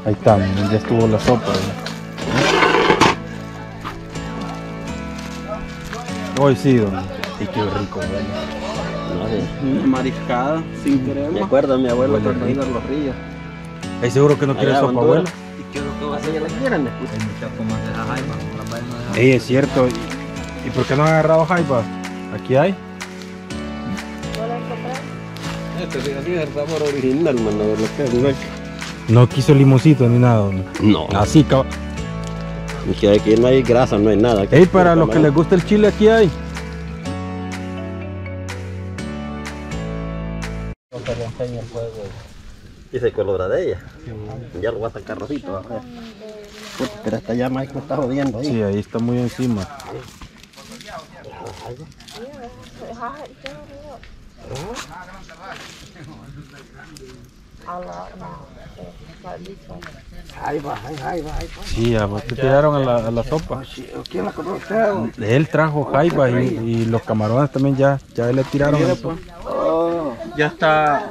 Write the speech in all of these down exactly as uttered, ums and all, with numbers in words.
Ahí está, miren, ya estuvo la sopa. Hoy sí, don. Y qué rico, güey. Una mariscada sin crema. Me acuerdo de mi abuelo cuando iba a los ríos. ¿Es seguro que no quiere sopa, abuelo? ¿Y qué es lo que va a hacer? ¿Ya la quieren? Hay muchas comas de la jaiba, no las vayan a dejar. Ey, es cierto. ¿Y, ¿y por qué no han agarrado jaiba? ¿Aquí hay? ¿No la encontraron? Este sí, así es el sabor original, mano, de lo que es, no es que... No quiso limoncito ni nada, don. No. Así, cabrón. Es que aquí no hay grasa, no hay nada. Ey, para los que les gusta el chile, aquí hay. Dice color de ella. Sí. Ya lo va a sacar rosito. A ver. Pero esta llama ahí me está jodiendo ahí. Sí, ahí está muy encima. Ahí va, ahí va, ahí va. Sí, a vos te tiraron a la, a la sopa. ¿Quién la compró usted? Él trajo jaiba y, y los camarones también ya, ya le tiraron. Mira, eso. pues. Oh, ya está.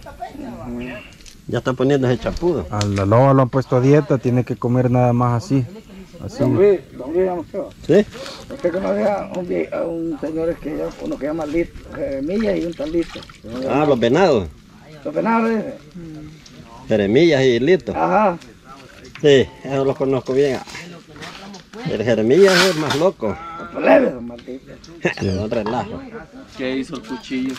Ya está poniendo ese chapudo. A la loba lo han puesto a dieta, tiene que comer nada más así. Así. Don Luis, don Luis, llama usted. ¿Sí? Usted conoce a un, vie- a un señor que llama- uno que llama Lito, Jeremías y un tal Lito. Ah, los venados. ¿Los venados le dice? Jeremías y Lito. Ajá. Sí, esos los conozco bien. El Jeremías es el más loco. Los plebes, don maldito. No relajo. ¿Qué hizo el cuchillo?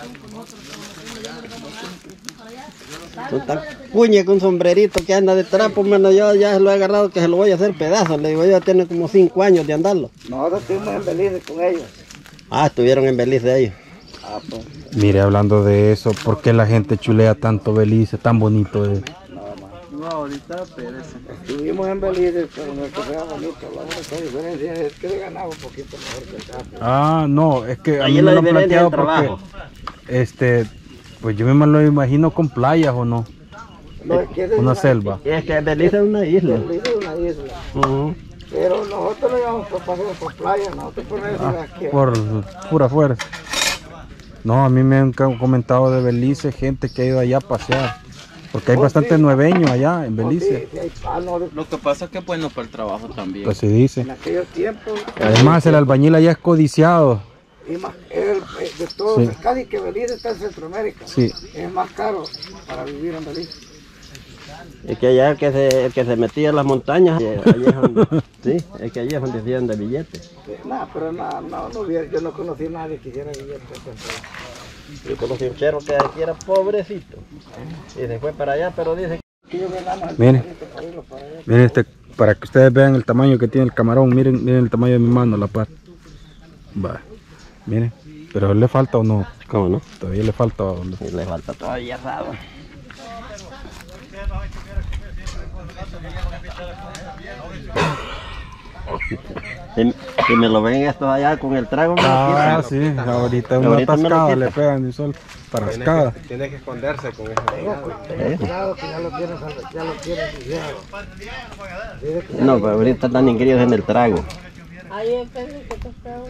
Tú tan puñe con un sombrerito que anda de trapo, mano. Yo ya lo he agarrado que se lo voy a hacer pedazos. Le digo, yo tiene como cinco años de andarlo. Nosotros estuvimos en Belice con ellos. Ah, estuvieron en Belice ellos. Ah, pues. Mire, hablando de eso, ¿por qué la gente chulea tanto Belice? Tan bonito es. No, ahorita perece. Estuvimos en Belice, pero no es que sea bonito. La única diferencia es que le ganaba un poquito mejor que acá. Ah, no, es que a Ahí mí es me la lo han diferencia planteado del trabajo. porque, este, pues yo me lo imagino con playas o no, No, es que es una selva. Y es que Belice es una isla. Belice es una isla. Ujú. Pero nosotros no íbamos por paseo por playa, nosotros por eso de aquí. Por pura fuerza. No, a mí me han ca- comentado de Belice gente que ha ido allá a pasear. Porque hay Oh, bastante sí. nueveños allá en Oh, Belice. sí, sí, hay panos Lo que pasa es que es bueno para el trabajo también. Pues se dice. en aquellos tiempos. Además, el albañil allá es codiciado. Y más, el, de todo, Sí. casi que Belice está en Centroamérica. Sí. Es más caro para vivir en Belice. Es que allá el que se, el que se metía en las montañas, eh, allí es donde, sí, es que allí es donde hacían de billetes. No, pero no, no, no hubiera- yo no conocí a nadie que hiciera billetes. Yo conocí un chero que aquí era pobrecito. Y se fue para allá, pero dice Que yo ganaba el Miren. pajarito para irlo para allá. Miren este, para que ustedes vean el tamaño que tiene el camarón. Miren, miren el tamaño de mi mano, la par. Va. Miren. Pero le falta o no. ¿cómo no? Todavía le falta. ¿O no? Y le falta todavía asado. Si, si me lo ven estos allá con el trago, me lo Ah, quitan. sí. Ahorita una Ahorita me lo tascada quitan. le pegan de sol. Para rascada. Tiene que esconderse con esa Tenga cuidado que ya lo tienes, ya lo tienes guiado. Dice que No, pero ahorita están inscritos en el trago. Ahí es que te esperamos.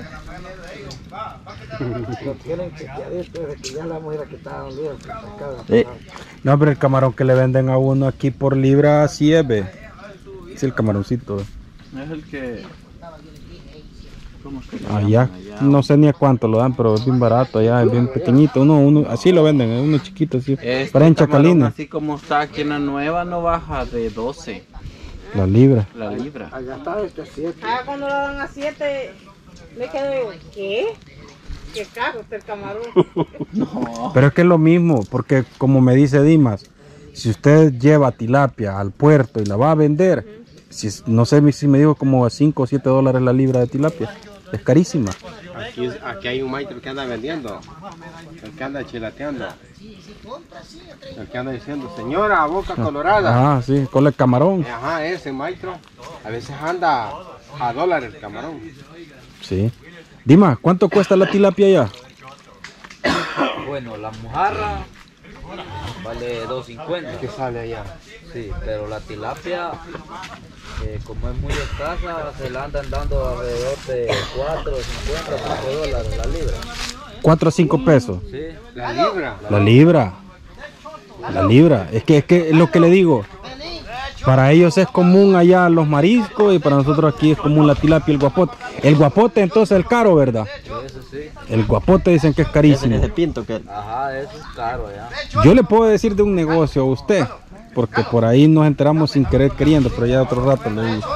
lo tienen chequeadito desde que ya la mujer que estaba libre, pescado. Sí. No, pero el camarón que le venden a uno aquí por libra así es, ve. Es el camaroncito. ve. Es el que... ¿Cómo es que se llama? Allá, no sé ni a cuánto lo dan, pero es bien barato allá, es bien pequeñito. Uno, uno, así lo venden, es uno chiquito, así. Este Parecen camarón, chacalines. así como está aquí en la nueva, no baja de doce La libra. la libra. Allá está este siete. Ah, cuando lo dan a siete, me quedo, ¿qué? ¿Qué caro está el camarón? Pero es que es lo mismo, porque como me dice Dimas, si usted lleva tilapia al puerto y la va a vender, si, es- no sé si me dijo como a cinco o siete dólares la libra de tilapia, es carísima. Aquí, aquí hay un maestro que anda vendiendo, el que anda chilateando, el que anda diciendo, señora, boca colorada. Ah, sí, con el camarón. Ajá, ese maestro, a veces anda a dólar el camarón. Sí. Dimas, ¿cuánto cuesta la tilapia allá? Bueno, la mojarra vale dos cincuenta. ¿Qué sale allá? Sí, pero la tilapia, eh, como es muy escasa, se la andan dando alrededor de cuatro, cincuenta, cinco dólares la libra. cuatro o cinco pesos. Sí, La libra. La libra. La libra. Es que es que es lo que le digo. Para ellos es común allá los mariscos y para nosotros aquí es común la tilapia y el guapote. El guapote entonces es caro, ¿verdad? Eso sí. El guapote dicen que es carísimo. Ese pinto que... Ajá, eso es caro ya. Yo le puedo decir de un negocio a usted, porque por ahí nos enteramos sin querer queriendo, pero ya otro rato le digo.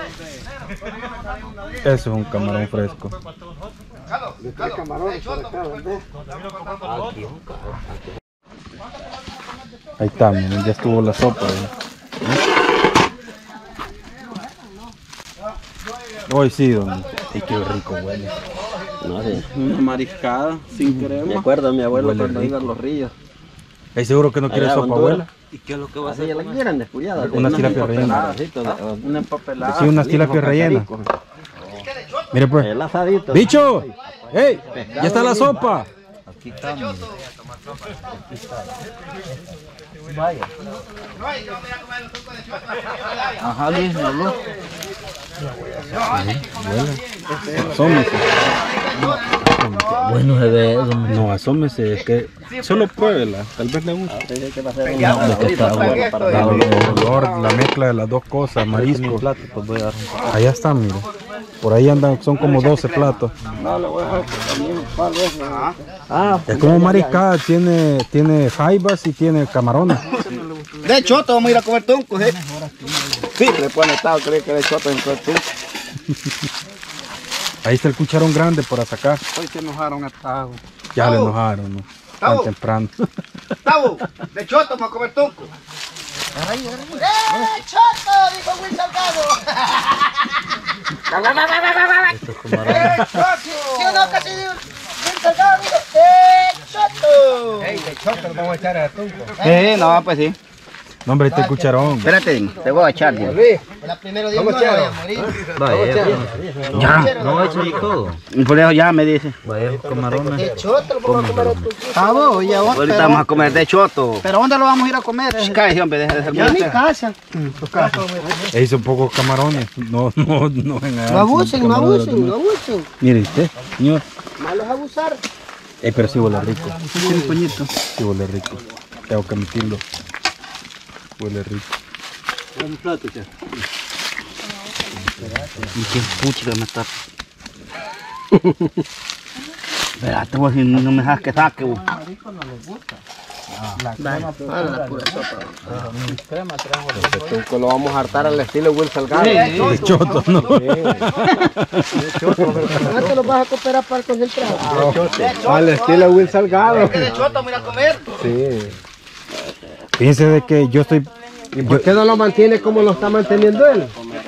Eso es un camarón fresco. Ahí está, miren, ya estuvo la sopa. ¿eh? Hoy sí, don. Ay, qué rico huele. No sé. Una mariscada sin Me crema. acuerdo a mi abuelo Huele cuando rico. iba a los ríos. ¿Ahí seguro que no quiere Allá, sopa, Honduras. abuela? ¿Y qué es lo que va a Así hacer? la quieran descuidada. Una tilapia rellena. Una empapelada. Sí, unas tilapia rellenas. Mire pues. El asadito. ¡Bicho! ¡Ey! ¡Ya está la sopa! Aquí estamos. Ajá, Luis, me habló. Asómese. Bueno se ve eso. No, asómese, es que solo pruébela, tal vez le guste. Hay que pasar un No, que está bueno para El darle. olor, la mezcla de las dos cosas, marisco. Plato, pues voy a dar un poco. Allá están, mire. Por ahí andan, son como doce platos. No, le voy a dejar también un palo ese. Ah, Es como mariscada, tiene, tiene jaibas y tiene camarones. De choto vamos a ir a comer tunco, ¿eh? Sí, le pone estado, cree que de choto en comer tunco. Ahí está el cucharón grande para sacar. Hoy se enojaron a Tavo. Ya le enojaron, ¿no? Tan temprano. Tavo, de choto vamos a comer tunco. ¡Eh, choto! Dijo Will Salgado. Estos camarones. ¿Sí o no? Casi dijo Will Salgado dijo, ¡eh, choto! Ey, de choto vamos a echar a tunco. Sí, no, pues sí. No, hombre, este cucharón. Espérate, te voy a echar. Ya. La primera día no voy a morir. Vaya, Ya. no echen todo. Y por eso ya me dice. Vaya, esos camarones. ¡Eh, choto! Lo vamos a comer a tu Tavo, ya ahorita vamos a comer de choto. ¿Pero dónde lo vamos a ir a comer? Cállate, hombre, deja de ser En mi bonita. casa. Ahí son pocos camarones. No, no, no. No abusen, no abusen, no abusen. Mire usted, señor. Malos abusar. Eh, pero sí huele rico. Un puñito. Sí huele rico. Tengo que admitirlo. Huele rico. Un plato, ya. Y qué pucha me está. Espérate, vos, si no me dejas que saque, vos. Este tunco lo vamos a hartar al estilo Will Salgado. De choto, ¿no? ¿No te lo vas a cooperar para el concentrado? Al estilo Will Salgado. De choto vamos a ir a comer. Sí. Fíjense de que yo estoy... ¿Y por qué no lo mantiene como lo está manteniendo él?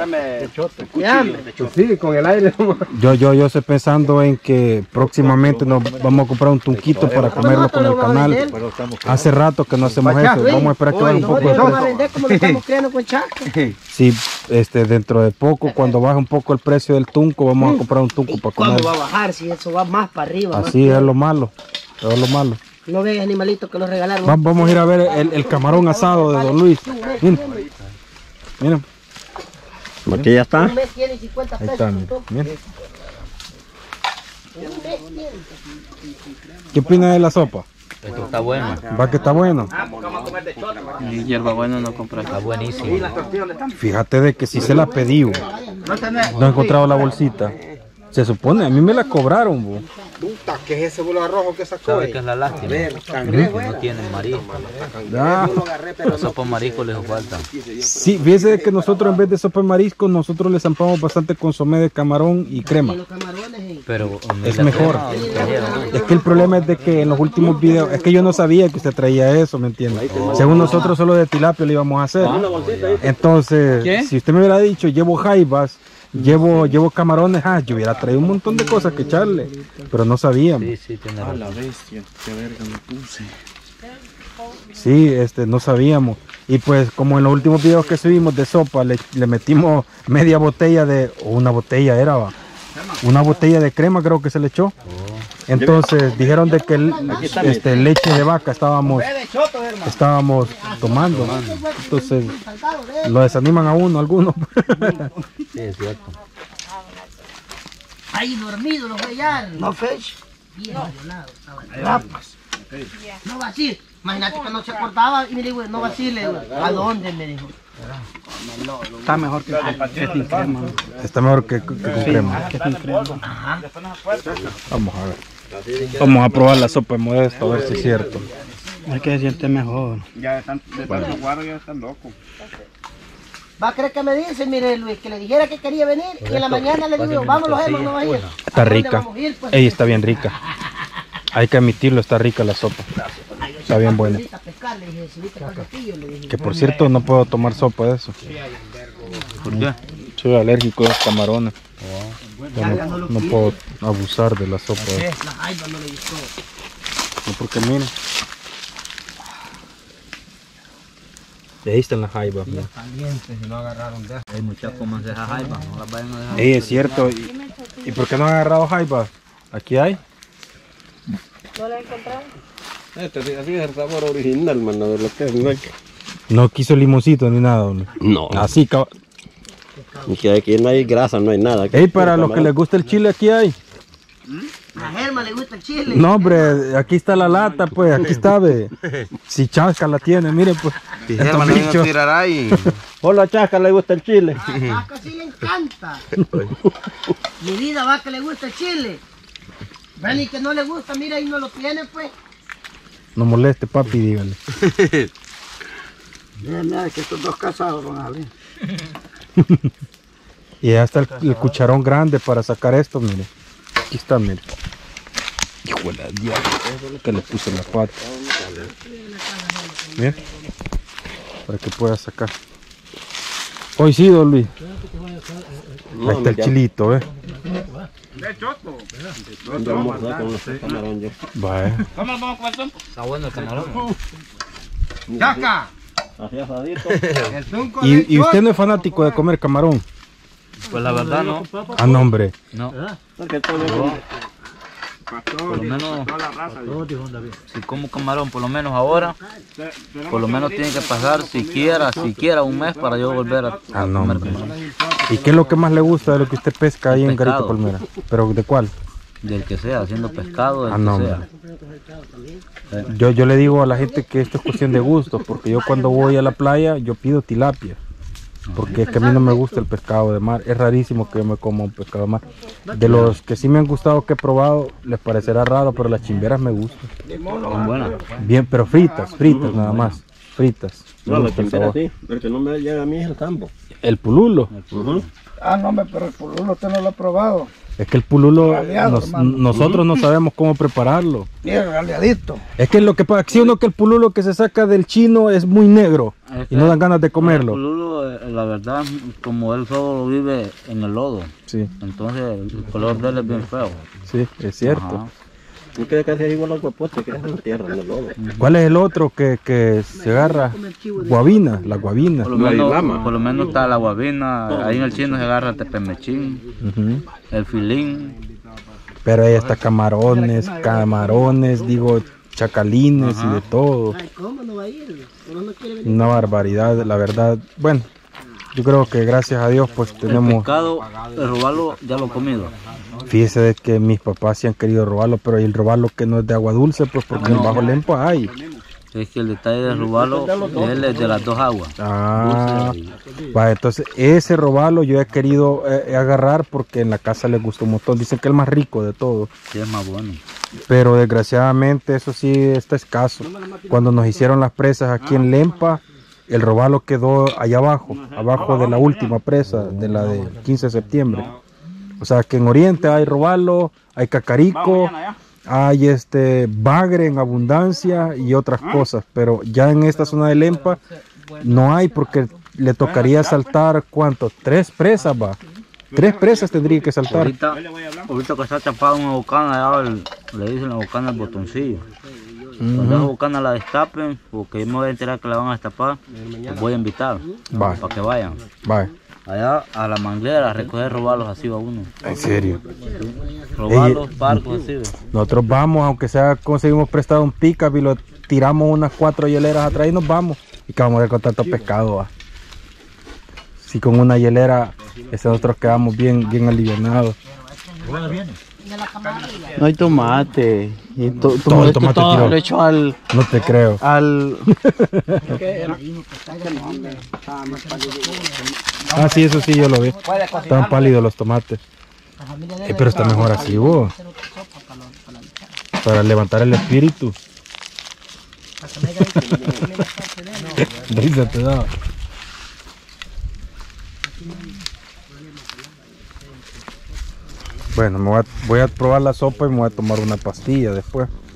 Pues sí, con el aire. Yo, yo, yo estoy pensando en que próximamente nos vamos a comprar un tunquito para comerlo con el canal. Hace rato que no hacemos eso. Vamos a esperar que baje un poco No el lo vamos a precio. vender como lo estamos creando con Chaco. Sí, este, dentro de poco, cuando baje un poco el precio del tunco, vamos a comprar un tunco para ¿Cuándo comer. va a bajar si eso va más para arriba? más Así es lo malo. Eso es lo malo. No ves animalitos que los regalaron. Va- Vamos a ir a ver el, el camarón asado de Don Luis. Miren. Miren. Aquí ya está. Un mes tiene cincuenta Ahí pesos. está, un miren. toque. Miren. Un mes tiene. ¿Qué opina de la sopa? Esto está bueno. ¿Va que está bueno? Y hierba buena no compras. Está buenísimo. Fíjate de que si se la pedí, bo. No he encontrado la bolsita. Se supone, a mí me la cobraron, bo. Puta, ¿qué es ese bolo rojo que sacó? ¿Sabe qué es la lástima? Que no tienen marisco. Ah, La sopa marisco les falta. sí, fíjese de que nosotros en vez de sopa de marisco, nosotros le zampamos bastante consomé de camarón y crema. Los camarones. eh. Pero Es la mejor. crema lo trajeron, ¿no? Es que el problema es de que en los últimos videos, es que yo no sabía que usted traía eso, ¿me entiende? Según nosotros solo de tilapia lo íbamos a hacer. Entonces, si usted me hubiera dicho, llevo jaibas, llevo, llevo camarones, ah, yo hubiera traído un montón de cosas que echarle, pero no sabíamos. Sí, sí, tiene razón. bestia, qué verga me puse. Sí, este, no sabíamos. Y pues como en los últimos videos que subimos de sopa, le, le metimos media botella de, o una botella era, va, una botella de crema creo que se le echó. Entonces dijeron de que el- este, leche de vaca estábamos, estábamos tomando. Entonces lo desaniman a uno, algunos. Sí, es cierto. Ahí dormido los voy a hallar. No fecha. Bien, nada, Rapas. No va a decir. Imagínate que no se acordaba y me dijo, no vacile, ¿a dónde? Me dijo. Está mejor que, que sin crema. Está mejor que, que con crema. Que sin crema. Ajá. Vamos a ver. Vamos a probar la sopa de Modesto, a ver si es cierto. Es que se siente mejor. Ya de tanto de tanto guaro ya están locos. Va a creer que me dice, mire Luis, que le dijera que quería venir y en la mañana le digo, vámonos, Emma, no vayas. Está rica. Ey, está bien rica. Hay que admitirlo, está rica la sopa. Está bien buena. Que por cierto no puedo tomar sopa de eso. ¿Por qué? Soy alérgico a los camarones. Ya no, no puedo abusar de la sopa de eso. No, porque miren. Y ahí están las jaibas. Hay muchas comas de esas jaibas, no las vayan a dejar. Ey, es cierto. ¿Y, ¿y por qué no han agarrado jaibas? ¿Aquí hay? ¿No la encontramos? Este sí, así es el sabor original, mano, de lo que es. No, No quiso limoncito ni nada, ¿no? no. Así, cab- Y que aquí no hay grasa, no hay nada. Ey, para los que les gusta el chile, aquí hay. A Germa le gusta el chile. No, hombre, aquí está la lata, pues, aquí está, ve. Si Chasca la tiene, miren, pues. Estos bichos. tirará y... Hola, Chasca, le gusta el chile. A Vaca sí le encanta. Mi vida, Vaca le gusta el chile. Ven y que no le gusta, mira, ahí no lo tiene, pues. No moleste, papi, dígale. Mira, mira, que estos dos casados van a ver. Y ya está el, el cucharón grande para sacar esto, mire. Aquí está, mire. Hijo de la diablo, que le puse en la pata. Bien. Para que pueda sacar. Hoy sí, don Luis. Ahí está el chilito, ¿eh? Vaya. Está bueno el camarón. ¡Chaca! Así asadito. El zunco ¿Y, de y usted choto. no es fanático de comer camarón? Pues la verdad no. Ah, no, hombre. No. Porque todo Por lo menos, si como camarón, por lo menos ahora, por lo menos tiene que pasar siquiera, siquiera un mes para yo volver a, Ah, a no, comer hombre. camarón. ¿Y qué es lo que más le gusta de lo que usted pesca ahí El en Garito pescado. Palmera? ¿Pero de cuál? Del que sea, haciendo pescado, del Ah, no, que hombre. sea. Yo, yo le digo a la gente que esto es cuestión de gustos, porque yo cuando voy a la playa, yo pido tilapia. Porque es que a mí no me gusta el pescado de mar. Es rarísimo que yo me coma un pescado de mar. De los que sí me han gustado, que he probado, les parecerá raro, pero las chimberas me gustan. Son buenas. Bien, pero fritas, fritas nada más. Fritas. Me No, la gusta el chimpera sabor. sí, pero que no me llega a mí es el tambo. El pululo. Ah, no, hombre, pero el pululo usted no lo ha probado. Es que el pululo, Raleado, nos- hermano. nosotros no sabemos cómo prepararlo. Mira, galeadito. Es que lo que pasa, si uno que el pululo que se saca del chino es muy negro y no dan ganas de comerlo. El pululo, eh, la verdad, como él solo vive en el lodo, Sí, entonces el color de él es bien feo. sí, es cierto. Ajá. No queda casi igual al guapote que es en la tierra, en el lodo. ¿Cuál es el otro que, que se agarra? Guabina, la guabina. Por lo, La menos, islama. por lo menos está la guabina, ahí en el chino se agarra el tepemechín, Ujú. el filín. Pero ahí está camarones, camarones, digo, chacalines y de todo. Ay, ¿cómo no va a ir? Pero no quiere venir. Una barbaridad, la verdad. Bueno, yo creo que gracias a Dios pues El tenemos... pescado, el robarlo ya lo he comido. Fíjese de que mis papás sí han querido robarlo, pero el robarlo que no es de agua dulce, pues porque en Bajo Lempa hay. Es que el detalle de robarlo es el de las dos aguas. Ah, Dulce y- va, entonces ese robalo yo he querido eh, agarrar porque en la casa les gustó un montón. Dicen que es el más rico de todo, sí, es más bueno. pero desgraciadamente eso sí está escaso. Cuando nos hicieron las presas aquí en Lempa, el robalo quedó allá abajo, abajo de la última presa, de la de quince de septiembre. O sea que en Oriente hay robalo, hay cacarico, hay este bagre en abundancia y otras cosas, pero ya en esta zona de Lempa no hay porque le tocaría saltar, ¿cuánto? Tres presas, va. Tres presas tendría que saltar. Ahorita, ahorita que está tapada una bocana, ya el- le dicen la bocana al botoncillo. Cuando esa bocana la destapen, porque yo me voy a enterar que la van a destapar, los voy a invitar Va. para que vayan. Va, Allá a la manguera a recoger robalos así a uno. en serio. Robalos, barcos así. ¿ve? Nosotros vamos, aunque sea conseguimos prestado un pickup y lo tiramos unas cuatro hieleras atrás y nos vamos. Y que vamos a ver con tanto pescado, va. Si con una hielera, ese nosotros quedamos bien, bien alivianados. de la camarilla. No hay tomate. Y to, Todo todo el esto tomate todo tiró. lo echo al... No te creo. al... Ah, sí, eso sí, yo lo vi. Están pálidos los tomates. Eh, pero está mejor así, vos. Para levantar el espíritu. Risa te da. Bueno, me voy a, voy a probar la sopa y me voy a tomar una pastilla después.